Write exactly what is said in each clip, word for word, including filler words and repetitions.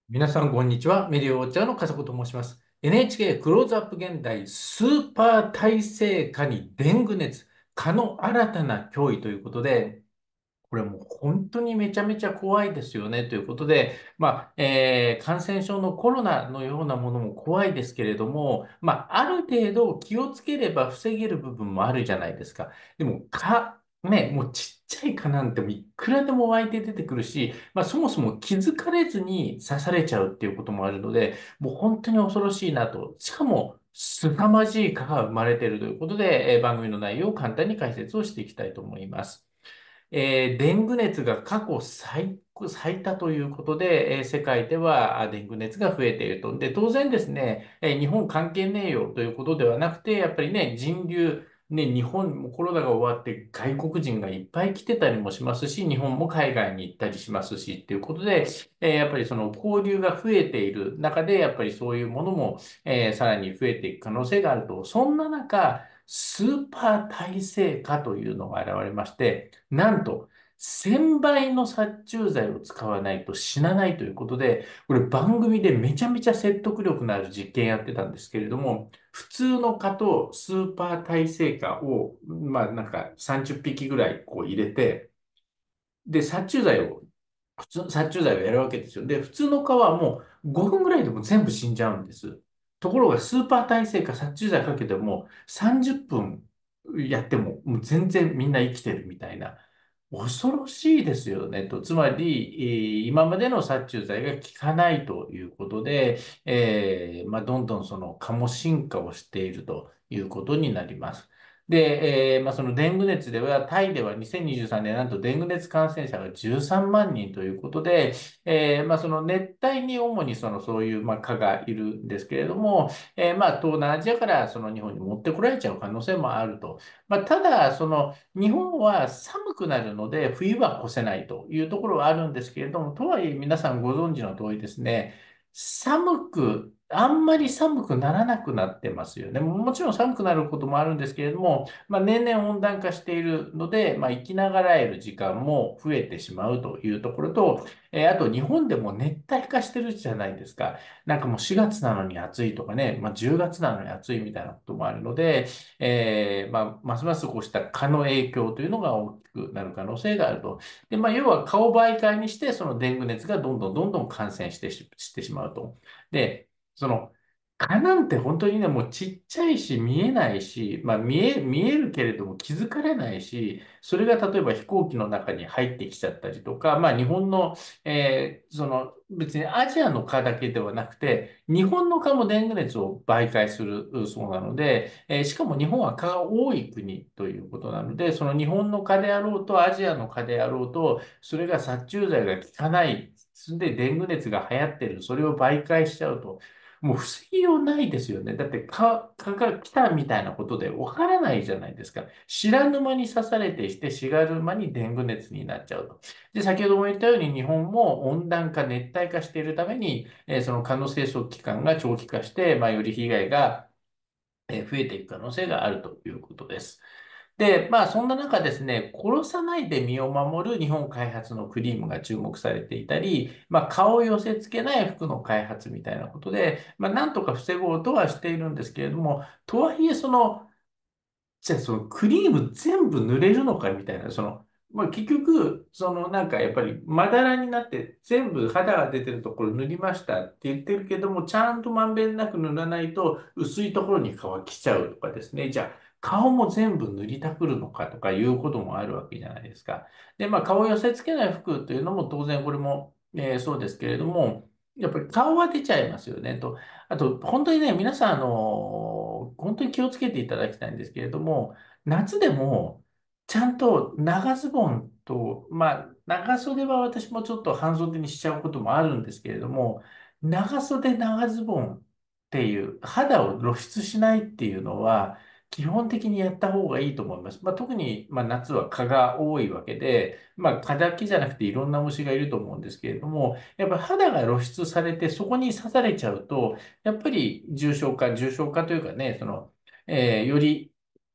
皆さん、こんにちは。メディアウォッチャーの笠子と申します。エヌエイチケー クローズアップ現代スーパー耐性化にデング熱、蚊の新たな脅威ということで、これもう本当にめちゃめちゃ怖いですよねということで、まあ、えー感染症のコロナのようなものも怖いですけれども、まあ、ある程度気をつければ防げる部分もあるじゃないですか。でも、蚊、ね、もうちっちゃい蚊なんてもいくらでも湧いて出てくるし、まあ、そもそも気づかれずに刺されちゃうっていうこともあるので、もう本当に恐ろしいなと。しかも、凄まじい蚊が生まれているということで、えー番組の内容を簡単に解説をしていきたいと思います。えーデング熱が過去最、最多ということで、えー世界ではあデング熱が増えていると。で、当然ですね、えー日本関係ねえよということではなくて、やっぱりね、人流、ね、日本もコロナが終わって外国人がいっぱい来てたりもしますし、日本も海外に行ったりしますし、っていうことで、えーやっぱりその交流が増えている中で、やっぱりそういうものも、えーさらに増えていく可能性があると。そんな中、スーパー耐性化というのが現れまして、なんと、せんばいの殺虫剤を使わないと死なないということで、これ番組でめちゃめちゃ説得力のある実験やってたんですけれども、普通の蚊とスーパー耐性蚊を、まあなんかさんじゅっぴきぐらいこう入れて、で、殺虫剤を、普通、殺虫剤をやるわけですよ。で、普通の蚊はもうごふんぐらいでも全部死んじゃうんです。ところが、スーパー耐性か殺虫剤かけてもさんじゅっぷんやっても、もう全然みんな生きてるみたいな。恐ろしいですよねと。つまり、えー今までの殺虫剤が効かないということで、えーまあ、どんどんその蚊も進化をしているということになります。で、えーまあ、そのデング熱では、タイではにせんにじゅうさんねん、なんとデング熱感染者がじゅうさんまん人ということで、えーまあ、その熱帯に主にそのそういう、まあ、蚊がいるんですけれども、えーまあ、東南アジアからその日本に持ってこられちゃう可能性もあると。まあ、ただ、その日本は寒くなるので、冬は越せないというところはあるんですけれども、とはいえ皆さんご存知の通りですね、寒く、あんまり寒くならなくなってますよね。もちろん寒くなることもあるんですけれども、まあ、年々温暖化しているので、まあ、生きながらえる時間も増えてしまうというところと、えーあと日本でも熱帯化してるじゃないですか。なんかもうしがつなのに暑いとかね、まあ、じゅうがつなのに暑いみたいなこともあるので、えーまあ、ますますこうした蚊の影響というのが大きくなる可能性があると。で、まあ、要は蚊を媒介にして、そのデング熱がどんどんどんどん感染してし、してしまうと。で、その、蚊なんて本当にね、もうちっちゃいし、見えないし、まあ見え、見えるけれども気づかれないし、それが例えば飛行機の中に入ってきちゃったりとか、まあ日本の、えーその別にアジアの蚊だけではなくて、日本の蚊もデング熱を媒介するそうなので、えーしかも日本は蚊が多い国ということなので、その日本の蚊であろうと、アジアの蚊であろうと、それが殺虫剤が効かない、で、デング熱が流行ってる、それを媒介しちゃうと。もう防ぎようないですよね。だって、か、かが来たみたいなことでわからないじゃないですか。知らぬ間に刺されてして、知らぬ間にデング熱になっちゃうと。で、先ほども言ったように、日本も温暖化、熱帯化しているために、えーその蚊の生息期間が長期化して、まあ、より被害がえー増えていく可能性があるということです。で、まあ、そんな中ですね、殺さないで身を守る日本開発のクリームが注目されていたり、まあ、顔を寄せ付けない服の開発みたいなことで、まあ、なんとか防ごうとはしているんですけれども、とはいえ、その、じゃあそのクリーム全部塗れるのかみたいな、その、まあ、結局、そのなんかやっぱりまだらになって全部肌が出てるところ塗りましたって言ってるけども、ちゃんとまんべんなく塗らないと薄いところに皮来ちゃうとかですね。じゃあ顔も全部塗りたくるのかとかいうこともあるわけじゃないですか。で、まあ顔を寄せ付けない服というのも当然これも、えーそうですけれども、やっぱり顔は出ちゃいますよねと。あと、本当にね、皆さん、あの、本当に気をつけていただきたいんですけれども、夏でも、ちゃんと長ズボンと、まあ、長袖は私もちょっと半袖にしちゃうこともあるんですけれども、長袖長ズボンっていう、肌を露出しないっていうのは、基本的にやった方がいいと思います。まあ、特に、まあ、夏は蚊が多いわけで、まあ、蚊だけじゃなくていろんな虫がいると思うんですけれども、やっぱ肌が露出されてそこに刺されちゃうと、やっぱり重症化、重症化というかね、その、えーより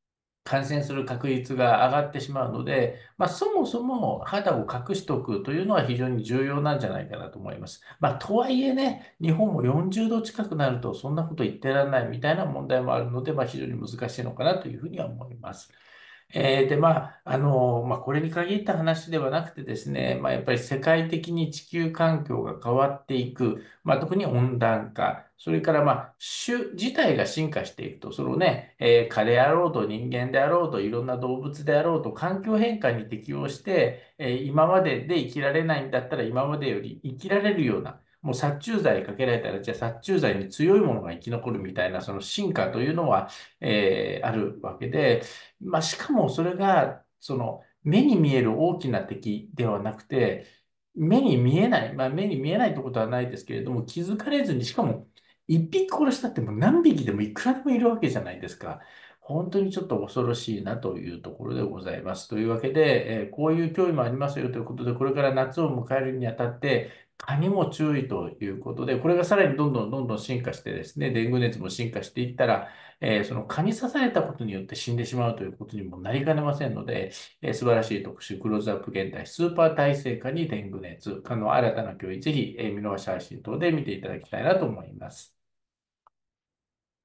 感染する確率が上がってしまうので、まあ、そもそも肌を隠しておくというのは非常に重要なんじゃないかなと思います。まあ、とはいえね、日本もよんじゅうど近くなるとそんなこと言ってられないみたいな問題もあるので、まあ、非常に難しいのかなというふうには思います。えーで、まあ、あの、まあ、これに限った話ではなくてですね、まあ、やっぱり世界的に地球環境が変わっていく、まあ、特に温暖化、それから、まあ、種自体が進化していくと、そのね、えー蚊であろうと人間であろうといろんな動物であろうと環境変化に適応して、えー今までで生きられないんだったら今までより生きられるような、もう殺虫剤かけられたら、じゃあ殺虫剤に強いものが生き残るみたいな、その進化というのは、えーあるわけで、まあ、しかもそれが、その、目に見える大きな敵ではなくて、目に見えない、まあ、目に見えないってことはないですけれども、気づかれずに、しかも、一匹殺したってもう何匹でもいくらでもいるわけじゃないですか。本当にちょっと恐ろしいなというところでございます。というわけで、えーこういう脅威もありますよということで、これから夏を迎えるにあたって、蚊にも注意ということで、これがさらにどんどんどんどん進化してですね、デング熱も進化していったら、えーその蚊に刺されたことによって死んでしまうということにもなりかねませんので、えー素晴らしい特集、クローズアップ現代、スーパー耐性蚊にデング熱、蚊の新たな脅威、ぜひ、えー見逃し配信等で見ていただきたいなと思います。